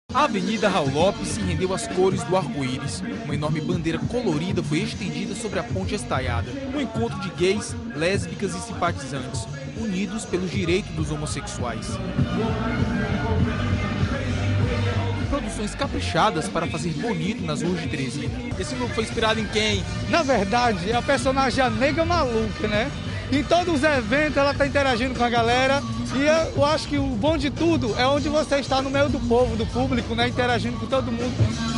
A Avenida Raul Lopes se rendeu às cores do arco-íris. Uma enorme bandeira colorida foi estendida sobre a ponte estaiada. Um encontro de gays, lésbicas e simpatizantes, unidos pelos direitos dos homossexuais. Produções caprichadas para fazer bonito nas ruas de Teresina. Esse grupo foi inspirado em quem? Na verdade, é a personagem a Nega Maluca, né? Em todos os eventos ela está interagindo com a galera e eu acho que o bom de tudo é onde você está no meio do povo, do público, né? Interagindo com todo mundo.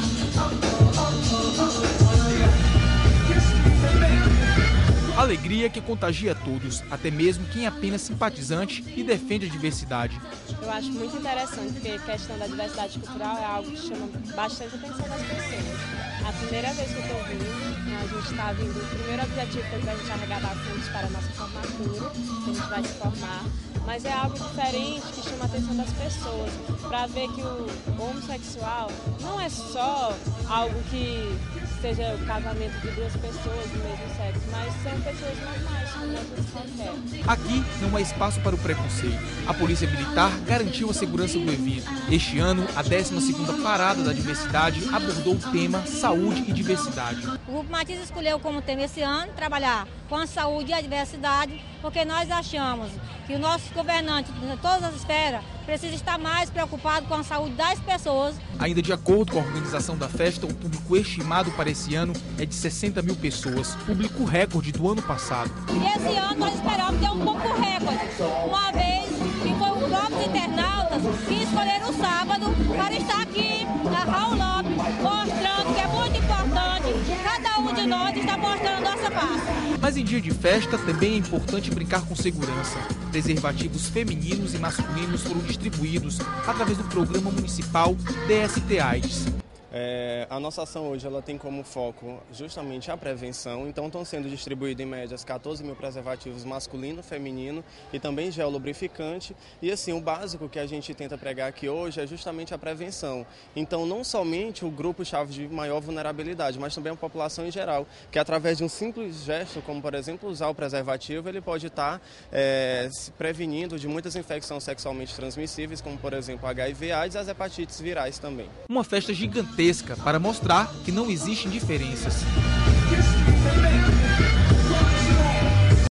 Alegria que contagia todos, até mesmo quem é apenas simpatizante e defende a diversidade. Eu acho muito interessante, porque a questão da diversidade cultural é algo que chama bastante a atenção das pessoas. A primeira vez que eu estou vindo, a gente está vindo, o primeiro objetivo foi para a gente arrecadar fundos para a nossa formatura, que a gente vai se formar, mas é algo diferente que chama a atenção das pessoas, para ver que o homossexual não é só algo que seja o casamento de duas pessoas do mesmo sexo, mas são pessoas normais, como a gente qualquer. Aqui não há espaço para o preconceito. A Polícia Militar garantiu a segurança do evento. Este ano, a 12ª Parada da Diversidade abordou o tema Saúde e Diversidade. O Grupo Matiz escolheu como tema esse ano trabalhar com a saúde e a diversidade, porque nós achamos que o nosso governante, de todas as esferas, precisa estar mais preocupado com a saúde das pessoas. Ainda de acordo com a organização da festa, o público estimado para esse ano é de 60 mil pessoas, público recorde do ano passado. E esse ano nós esperamos ter um pouco recorde, uma vez que foi os próprios internautas que escolheram o sábado para estar aqui na Raul Lopes, mostrando que é muito importante, cada um de nós está mostrando a nossa parte. Mas em dia de festa também é importante brincar com segurança. Preservativos femininos e masculinos foram distribuídos através do programa municipal DST AIDS. A nossa ação hoje ela tem como foco justamente a prevenção, então estão sendo distribuídos em médias 14 mil preservativos masculino, feminino e também gel lubrificante. E assim, o básico que a gente tenta pregar aqui hoje é justamente a prevenção. Então não somente o grupo-chave de maior vulnerabilidade, mas também a população em geral, que através de um simples gesto, como por exemplo usar o preservativo, ele pode estar se prevenindo de muitas infecções sexualmente transmissíveis, como por exemplo HIV/AIDS e as hepatites virais também. Uma festa gigantesca para mostrar que não existem diferenças.